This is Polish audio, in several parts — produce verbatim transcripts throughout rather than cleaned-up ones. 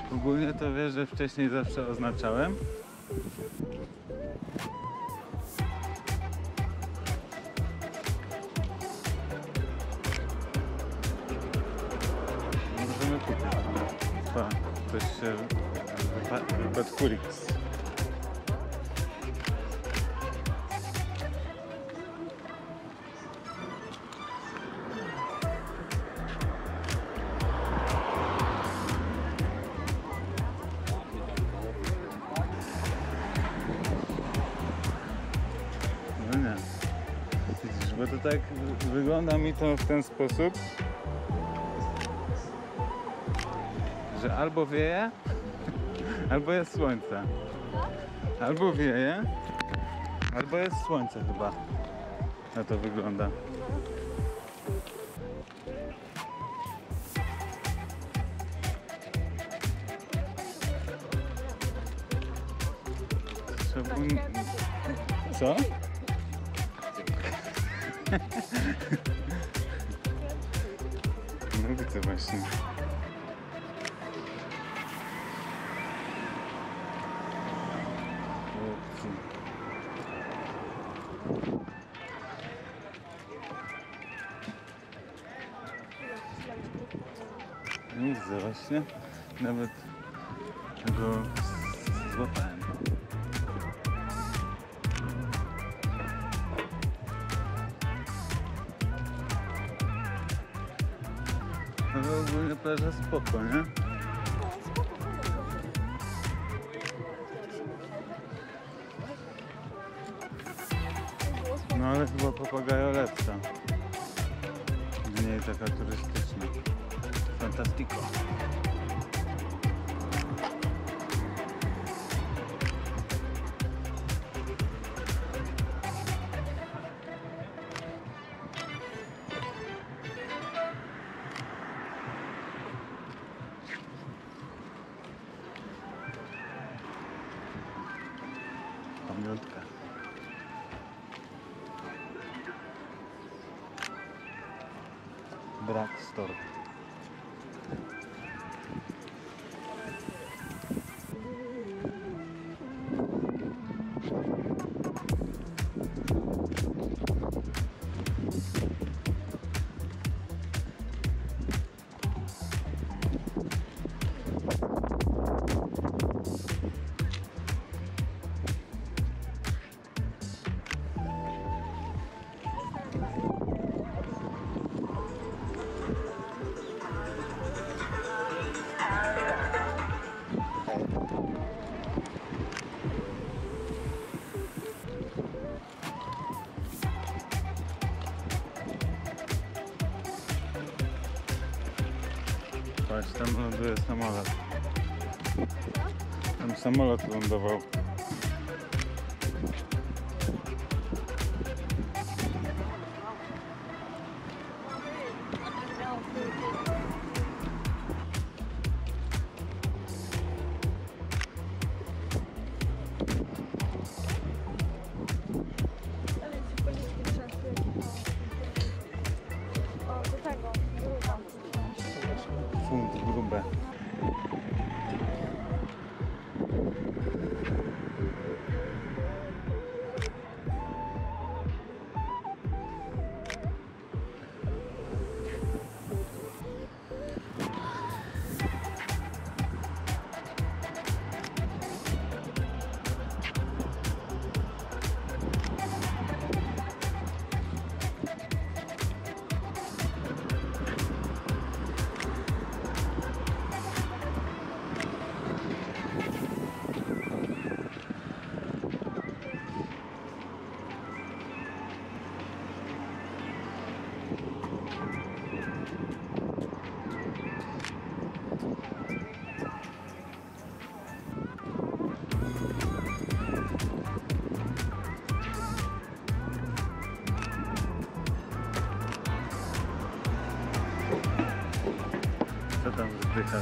Ogólnie to wiesz, że wcześniej zawsze oznaczałem. Możemy kupić. Pa, ktoś się wypadł Kuriks. No nie. Widzisz, bo to tak wygląda mi to w ten sposób, że albo wieje, albo jest słońce. Albo wieje, albo jest słońce chyba. Na to wygląda. Trzeba... Co? No widzę właśnie. Nie widzę właśnie. Nawet go złapałem. No ogólnie plaża spoko, nie? No ale chyba Papagayo lepsza. Mniej taka turystyczna. Fantastico. Pamiątka. Brak store. Patrz, tam ląduje samolot. Tam samolot lądował. Funt grube. Co tam zdychasz?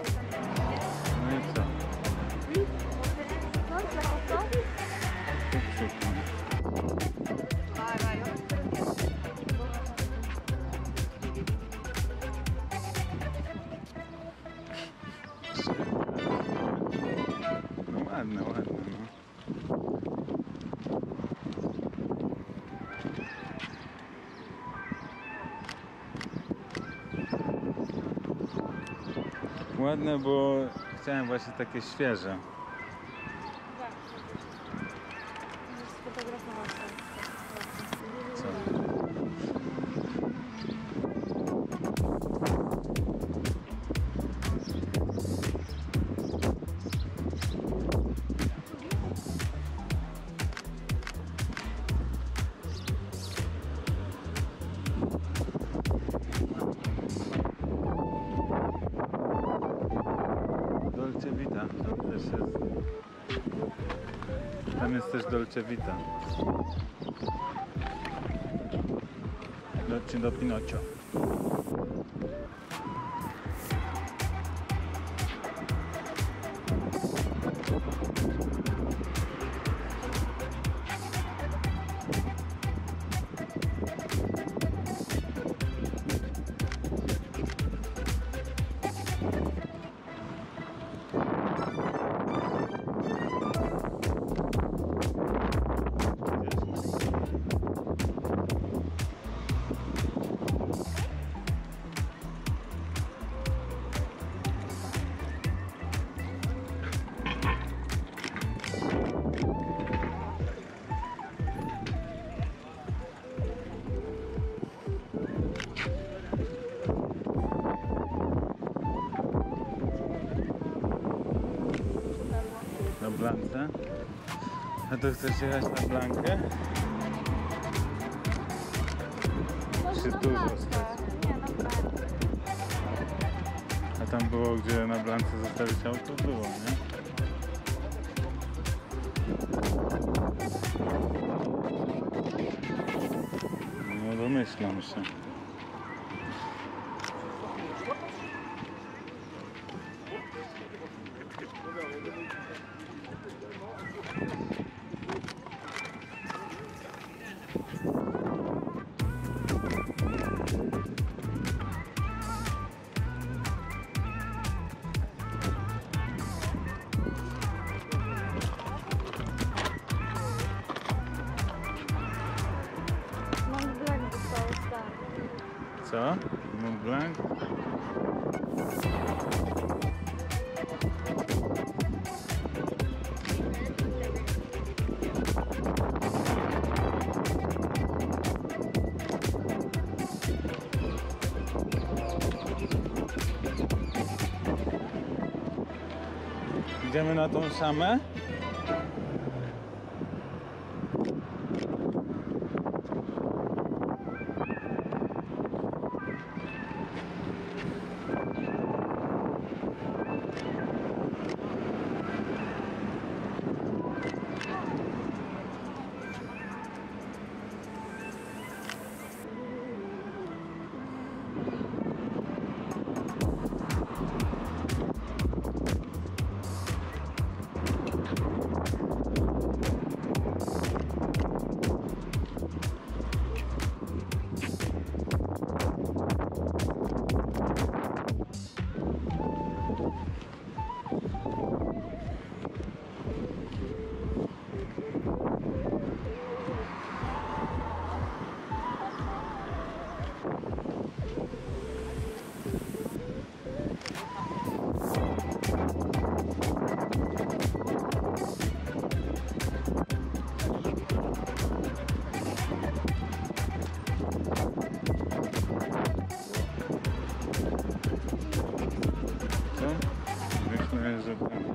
No i co? Ładne, bo chciałem właśnie takie świeże. Tak. Możesz sfotografować to. Co? Dolce Vita, tam też jest. Tam jest też Dolce Vita. Dolce do Pinocchio. Na Blance. A to chcesz jechać na Blankę? Czy tu zostać? Nie, na Blankę. A tam było, gdzie na Blance zostawić auto? Było, nie? No domyślam się. Mont Blanc dostał stan. Co? Mont Blanc? Idziemy na tą szamę? Myślę, że ten...